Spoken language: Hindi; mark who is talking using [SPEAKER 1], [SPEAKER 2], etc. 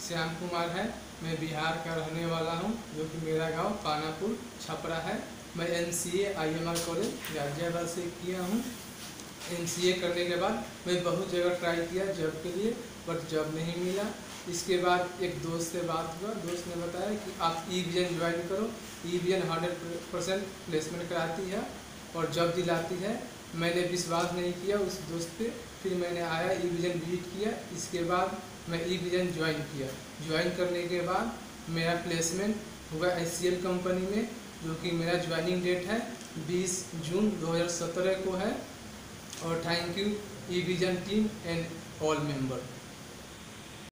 [SPEAKER 1] श्याम कुमार है। मैं बिहार का रहने वाला हूं, जो कि मेरा गांव पानापुर छपरा है। मैं MCA IMR कॉलेज गाजियाबाद से किया हूं। MCA करने के बाद मैं बहुत जगह ट्राई किया जॉब के लिए, बट जॉब नहीं मिला। इसके बाद एक दोस्त से बात हुआ, दोस्त ने बताया कि आप E-विजन ज्वाइन करो। E-विजन 100% प्लेसमेंट कराती है और जॉब दिलाती है। मैंने विश्वास नहीं किया उस दोस्त पे, फिर मैंने आया E-विजन विजिट किया। इसके बाद मैं E-विजन ज्वाइन किया। ज्वाइन करने के बाद मेरा प्लेसमेंट हुआ HCL कंपनी में, जो कि मेरा ज्वाइनिंग डेट है 20 जून 2017 को है। और thank you E vision team and all member.